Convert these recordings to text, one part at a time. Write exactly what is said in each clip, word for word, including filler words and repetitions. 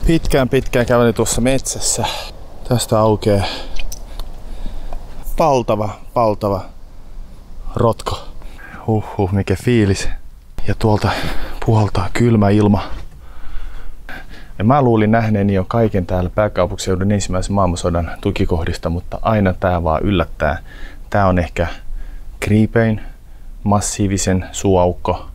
Pitkään pitkään kävelin tuossa metsässä. Tästä aukeaa valtava, valtava rotko. Huhhuh, mikä fiilis. Ja tuolta puhaltaa kylmä ilma. Ja mä luulin nähneeni jo kaiken täällä pääkaupunkiseudun ensimmäisen maailmansodan tukikohdista, mutta aina tää vaan yllättää. Tää on ehkä kriipein, massiivisen suuaukko.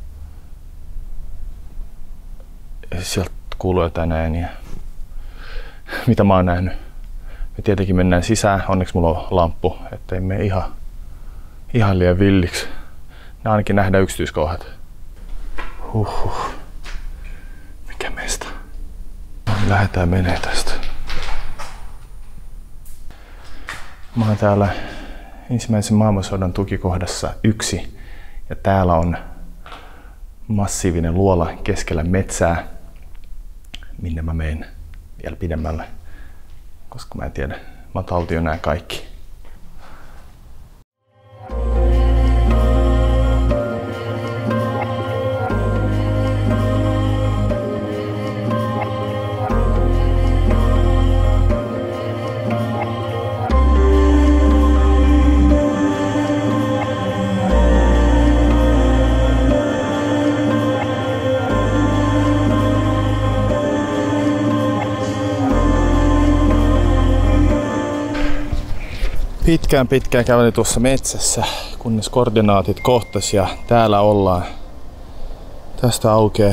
Sieltä kuuluu jotain ääniä. Mitä mä oon nähnyt? Me tietenkin mennään sisään. Onneksi mulla on lamppu, ettei mene ihan, ihan liian villiksi. Nää ainakin nähdään yksityiskohdat. Huhhuh. Mikä meistä? Lähdetään menee tästä. Mä oon täällä ensimmäisen maailmansodan tukikohdassa yksi. Ja täällä on massiivinen luola keskellä metsää, minne mä menen vielä pidemmälle, koska mä en tiedä, mä taltion nää kaikki. Pitkään pitkään kävelin tuossa metsässä, kunnes koordinaatit kohtas ja täällä ollaan. Tästä aukeaa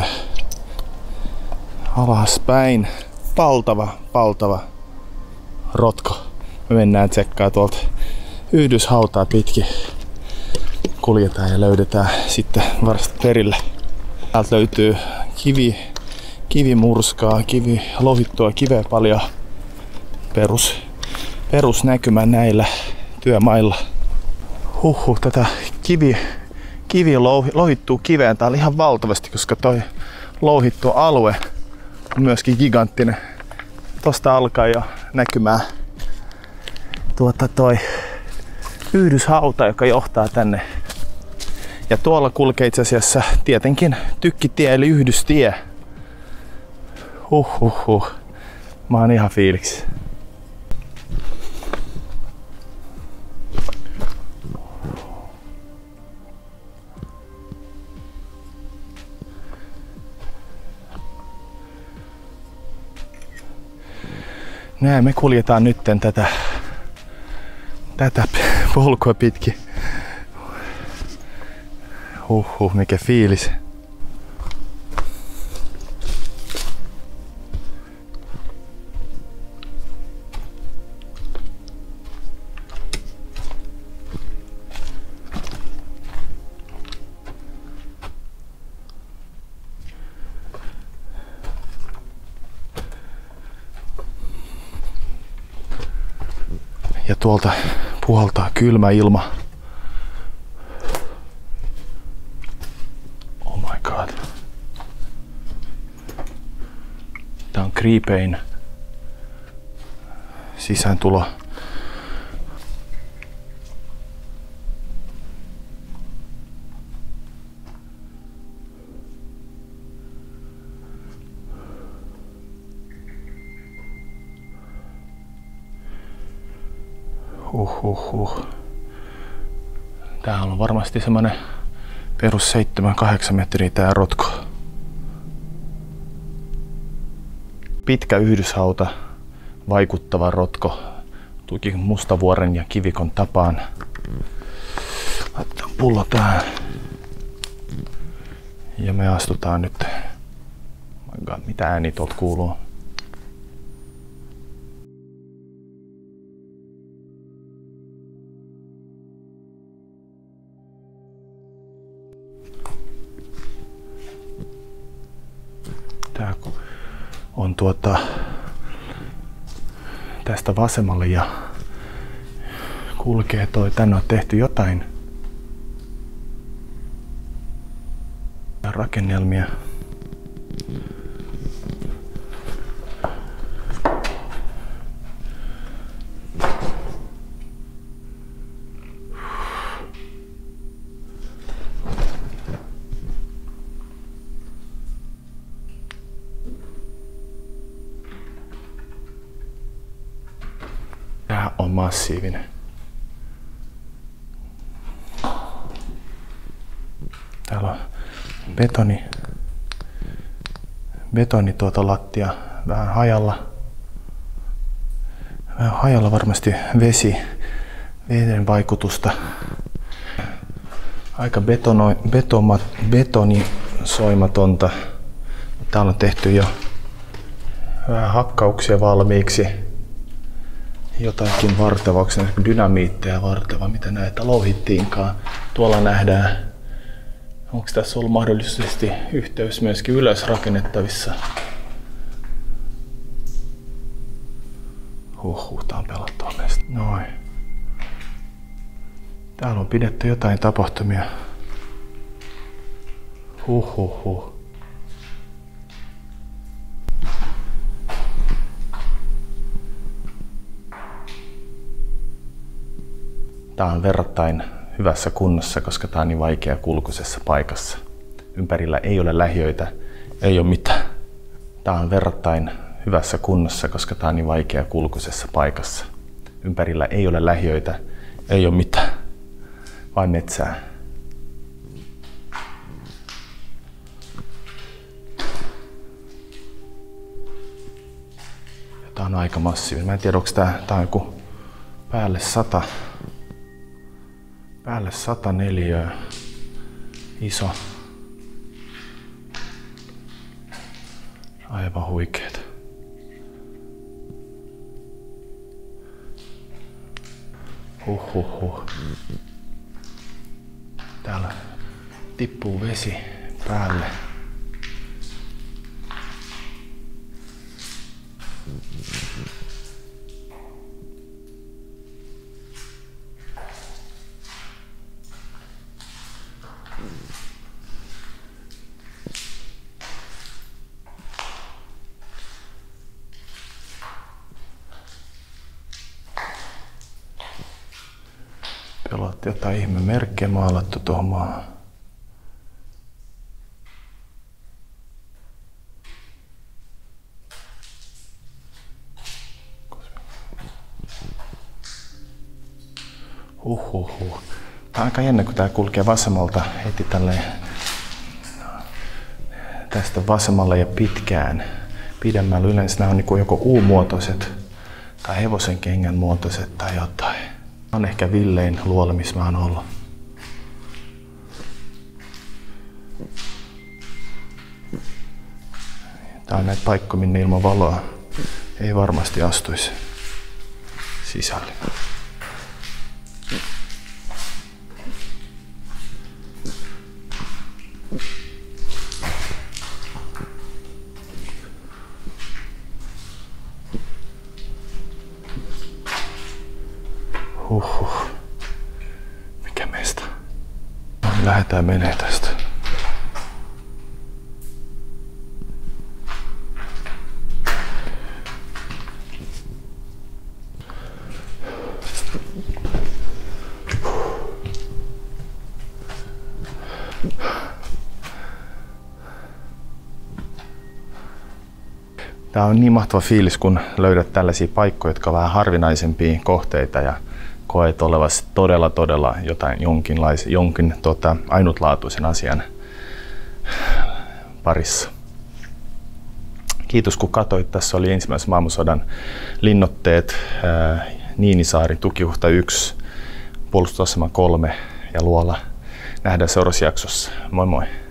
alaspäin valtava, valtava rotko. Me mennään tsekkaa tuolta yhdyshautaa pitkin. Kuljetaan ja löydetään sitten varsin perille. Täältä löytyy kivi, kivimurskaa, kivi, lohittua kiveä paljon. Perus. Perusnäkymä näillä työmailla. Huhhuh, tätä kivi, kivi louhittuu kiveen täällä ihan valtavasti, koska toi louhittu alue on myöskin giganttinen. Tosta alkaa jo näkymään tuota toi yhdyshauta, joka johtaa tänne. Ja tuolla kulkee itse asiassa tietenkin tykkitie eli yhdystie. Huhhuh, mä oon ihan fiiliksi. Näin me kuljetaan nytten tätä, tätä polkua pitkin. Huhhuh, mikä fiilis. Ja tuolta puhaltaa kylmä ilma. Oh my god. Tää on kriipein sisääntulo. Huhhuh. Tää on varmasti semmonen perus seitsemän kahdeksan metriä tää rotko. Pitkä yhdyshauta, vaikuttava rotko. Tuki Mustavuoren ja Kivikon tapaan. Laitetaan pullo tähän. Ja me astutaan nyt. My God, mitä ääni tuolta kuuluu? Tää on tuota tästä vasemmalle ja kulkee toi. Tänne on tehty jotain rakennelmia. Tää on massiivinen. Täällä on betoni. Betoni tuota lattia vähän hajalla. Vähän hajalla varmasti vesi, veden vaikutusta. Aika betono, betoma, betonisoimatonta. Täällä on tehty jo vähän hakkauksia valmiiksi. Jotakin vartavaksi, dynamiitteja vartava, mitä näitä louhittiinkaan. Tuolla nähdään, onko tässä ollut mahdollisesti yhteys myöskin ylös rakennettavissa. Huhhuh, tää on pelottava meistä. Noin. Täällä on pidetty jotain tapahtumia. Huhhuh. Tää on verrattain hyvässä kunnossa, koska tää on niin vaikea kulkuisessa paikassa. Ympärillä ei ole lähiöitä, ei ole mitään. Tää on verrattain hyvässä kunnossa, koska tää on niin vaikea kulkuisessa paikassa. Ympärillä ei ole lähiöitä, ei ole mitään, vain metsää. Ja tää on aika massiivinen. Mä en tiedä, onko tää, tää on joku päälle sata. Päälle sata neliöä. Iso. Aivan huikeeta. Huhhuh. Täällä tippuu vesi päälle. Pelotti jotain ihme merkkejä maalattu tuohon maahan. Huhhuh. Tää on aika jännä, kun tää kulkee vasemmalta heti tälleen tästä vasemmalle ja pitkään. Pidemmällä yleensä nämä on niin joko U-muotoiset tai hevosen kengän muotoiset tai jotain. On ehkä villein luola, missä mä oon ollut. Tää on näitä paikkoja, minne ilman valoa ei varmasti astuisi sisälle. Huhhuh. Mikä meistä? No, niin lähdetään menee tästä. Tää on niin mahtava fiilis, kun löydät tällaisia paikkoja, jotka on vähän harvinaisempia kohteita ja koet olevasi todella, todella jotain jonkinlaisen, jonkin tota, ainutlaatuisen asian parissa. Kiitos kun katsoit. Tässä oli ensimmäisen maailmansodan linnoitteet, ää, Niinisaari, Tukihuhta yksi, puolustusasema kolme ja Luola. Nähdään seuraavassa jaksossa. Moi moi!